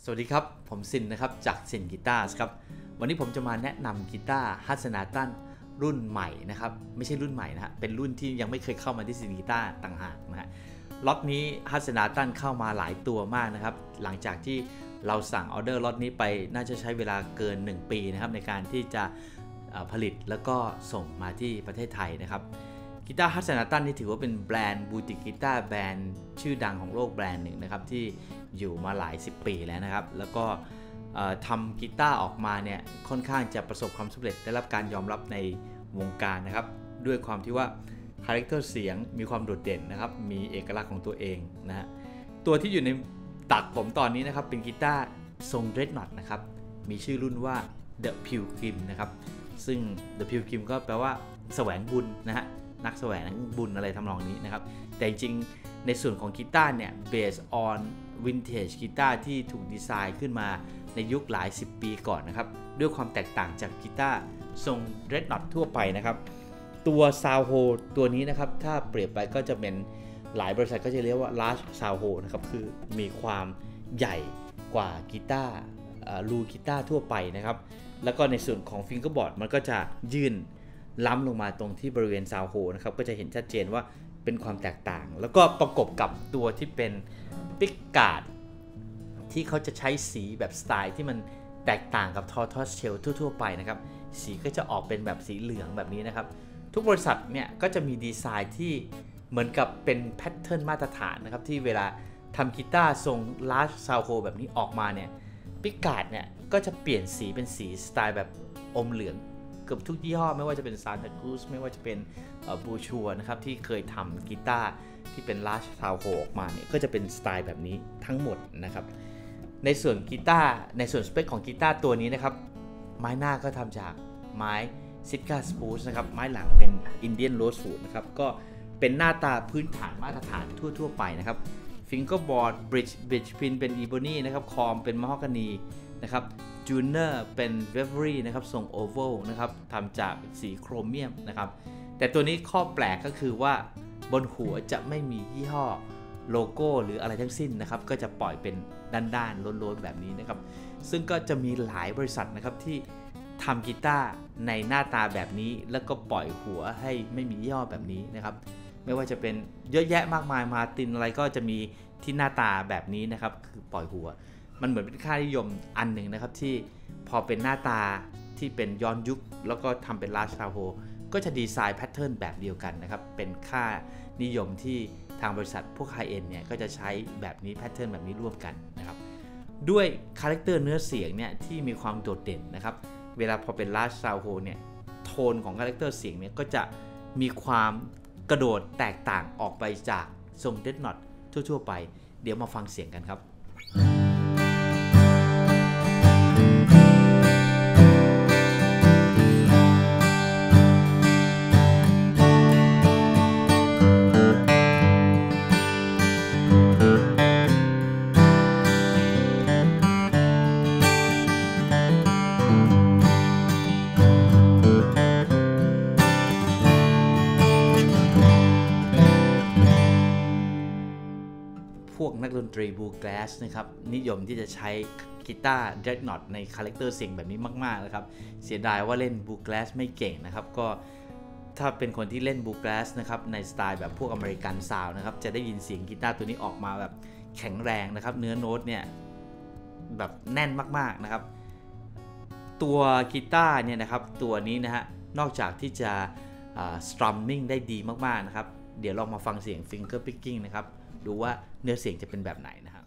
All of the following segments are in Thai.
สวัสดีครับผมซินนะครับจากซินกีตาร์ครับวันนี้ผมจะมาแนะนำกีตาร์ฮัตสนาตันรุ่นใหม่นะครับไม่ใช่รุ่นใหม่นะฮะเป็นรุ่นที่ยังไม่เคยเข้ามาที่ซินกีตาร์ต่างหากนะฮะล็อตนี้ฮัตสนาตันเข้ามาหลายตัวมากนะครับหลังจากที่เราสั่งออเดอร์ล็อตนี้ไปน่าจะใช้เวลาเกิน1 ปีนะครับในการที่จะผลิตแล้วก็ส่งมาที่ประเทศไทยนะครับกีตาร์ฮัตสนาตันนี่ถือว่าเป็นแบรนด์บูติกกีตาร์แบรนด์ชื่อดังของโลกแบรนด์หนึ่งนะครับที่อยู่มาหลาย10 ปีแล้วนะครับแล้วก็ทำกีตาร์ออกมาเนี่ยค่อนข้างจะประสบความสำเร็จได้รับการยอมรับในวงการนะครับด้วยความที่ว่าคาแรคเตอร์เสียงมีความโดดเด่นนะครับมีเอกลักษณ์ของตัวเองนะฮะตัวที่อยู่ในตักผมตอนนี้นะครับเป็นกีตาร์ทรง Dreadnought นะครับมีชื่อรุ่นว่า The Pilgrim นะครับซึ่ง The Pilgrim ก็แปลว่าแสวงบุญนะฮะนักแสวงบุญอะไรทำนองนี้นะครับแต่จริงในส่วนของกีตาร์เนี่ย based on vintage กีตาร์ที่ถูกดีไซน์ขึ้นมาในยุคหลาย10 ปีก่อนนะครับด้วยความแตกต่างจากกีตาร์ทรง Dreadnought ทั่วไปนะครับตัว Sound Hole ตัวนี้นะครับถ้าเปรียบไปก็จะเป็นหลายบริษัทก็จะเรียกว่า large Sound Hole นะครับคือมีความใหญ่กว่ากีตาร์รูกีตาร์ทั่วไปนะครับแล้วก็ในส่วนของ fingerboard มันก็จะยื่นล้ำลงมาตรงที่บริเวณ Sound Hole นะครับก็จะเห็นชัดเจนว่าเป็นความแตกต่างแล้วก็ประกบกับตัวที่เป็นปิกการ์ดที่เขาจะใช้สีแบบสไตล์ที่มันแตกต่างกับ Tortoise Shell ทั่วๆไปนะครับสีก็จะออกเป็นแบบสีเหลืองแบบนี้นะครับทุกบริษัทเนี่ยก็จะมีดีไซน์ที่เหมือนกับเป็นแพทเทิร์นมาตรฐานนะครับที่เวลาทำกีตาร์ทรง Large Sound Hole แบบนี้ออกมาเนี่ยปิกการ์ดเนี่ยก็จะเปลี่ยนสีเป็นสีสไตล์แบบอมเหลืองเกือบทุกยี่ห้อไม่ว่าจะเป็น Santa Cruz ไม่ว่าจะเป็นบูชัวนะครับที่เคยทำกีตาร์ที่เป็น Large Sound Hole ออกมาเนี่ยก็จะเป็นสไตล์แบบนี้ทั้งหมดนะครับในส่วนกีตาร์ในส่วนสเปคของกีตาร์ตัวนี้นะครับไม้หน้าก็ทำจากไม้ซิก้าสปูสนะครับไม้หลังเป็นอินเดียนโรสวูดนะครับก็เป็นหน้าตาพื้นฐานมาตรฐานทั่วไปนะครับฟิงเกอร์บอร์ดบริดจ์พินเป็นอีโบนีนะครับคอมเป็นมะฮอกกานีนะครับจูเนอร์เป็นเวเวอรี่นะครับทรงโอเวลนะครับทำจากสีโครเมียมนะครับแต่ตัวนี้ข้อแปลกก็คือว่าบนหัวจะไม่มียี่ห้อโลโก้หรืออะไรทั้งสิ้นนะครับก็จะปล่อยเป็นด้านๆโล้นๆแบบนี้นะครับซึ่งก็จะมีหลายบริษัทนะครับที่ทำกีตาร์ในหน้าตาแบบนี้แล้วก็ปล่อยหัวให้ไม่มียี่ห้อแบบนี้นะครับไม่ว่าจะเป็นเยอะแยะมากมายมาตินอะไรก็จะมีที่หน้าตาแบบนี้นะครับคือปล่อยหัวมันเหมือนเป็นค่านิยมอันหนึ่งนะครับที่พอเป็นหน้าตาที่เป็นย้อนยุคแล้วก็ทำเป็น Large Sound Hole ก็จะดีไซน์แพทเทิร์นแบบเดียวกันนะครับเป็นค่านิยมที่ทางบริษัทพวกไฮเอ็นด์เนี่ยก็จะใช้แบบนี้แพทเทิร์นแบบนี้ร่วมกันนะครับด้วยคาแรคเตอร์เนื้อเสียงเนี่ยที่มีความโดดเด่นนะครับเวลาพอเป็น Large Sound Hole เนี่ยโทนของคาแรคเตอร์เสียงเนี่ยก็จะมีความกระโดดแตกต่างออกไปจากทรง Dreadnought ทั่วๆไปเดี๋ยวมาฟังเสียงกันครับพวกนักดนตรีบลูแกรสนะครับนิยมที่จะใช้กีตาร์ Dreadnought ในคาแรคเตอร์เสียงแบบนี้มากๆนะครับเสียดายว่าเล่นบลูแกรสไม่เก่งนะครับก็ถ้าเป็นคนที่เล่นบลูแกรสนะครับในสไตล์แบบพวกอเมริกันซาวด์นะครับจะได้ยินเสียงกีตาร์ตัวนี้ออกมาแบบแข็งแรงนะครับเนื้อโน้ตเนี่ยแบบแน่นมากๆนะครับตัวกีตาร์เนี่ยนะครับตัวนี้นะฮะนอกจากที่จะstrumming ได้ดีมากๆนะครับเดี๋ยวลองมาฟังเสียง finger picking นะครับดูว่าเนื้อเสียงจะเป็นแบบไหนนะครับ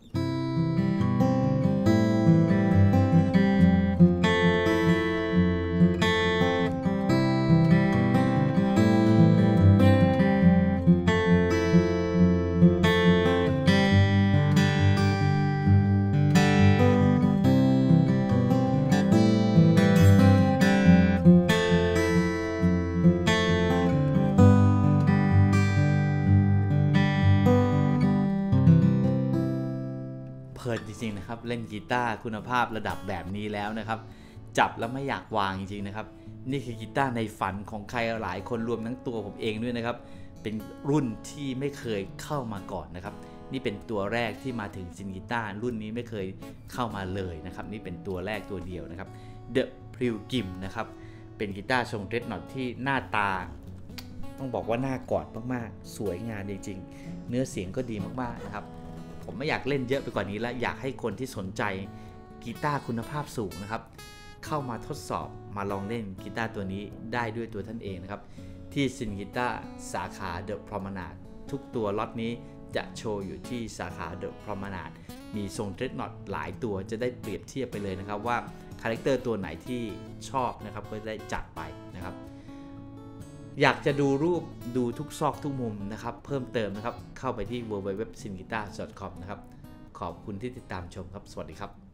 เพลินจริงๆนะครับเล่นกีตาร์คุณภาพระดับแบบนี้แล้วนะครับจับแล้วไม่อยากวางจริงๆนะครับนี่คือกีตาร์ในฝันของใครหลายคนรวมทั้งตัวผมเองด้วยนะครับเป็นรุ่นที่ไม่เคยเข้ามาก่อนนะครับนี่เป็นตัวแรกที่มาถึงซินกีตาร์รุ่นนี้ไม่เคยเข้ามาเลยนะครับนี่เป็นตัวแรกตัวเดียวนะครับ The Pilgrim นะครับเป็นกีตาร์ทรงเดรดน็อตที่หน้าตาต้องบอกว่าน่ากอดมากๆสวยงามจริงๆเนื้อเสียงก็ดีมากๆนะครับผมไม่อยากเล่นเยอะไปกว่านี้แล้วอยากให้คนที่สนใจกีตาร์คุณภาพสูงนะครับเข้ามาทดสอบมาลองเล่นกีตาร์ตัวนี้ได้ด้วยตัวท่านเองนะครับที่ซินกีตาร์สาขา The Promenade ทุกตัวล็อตนี้จะโชว์อยู่ที่สาขา The Promenade มีทรงเดรดน็อตหลายตัวจะได้เปรียบเทียบไปเลยนะครับว่าคาแรคเตอร์ตัวไหนที่ชอบนะครับก็ได้จัดไปนะครับอยากจะดูรูปดูทุกซอกทุกมุมนะครับเพิ่มเติมนะครับเข้าไปที่ www.singuitar.com นะครับขอบคุณที่ติดตามชมครับสวัสดีครับ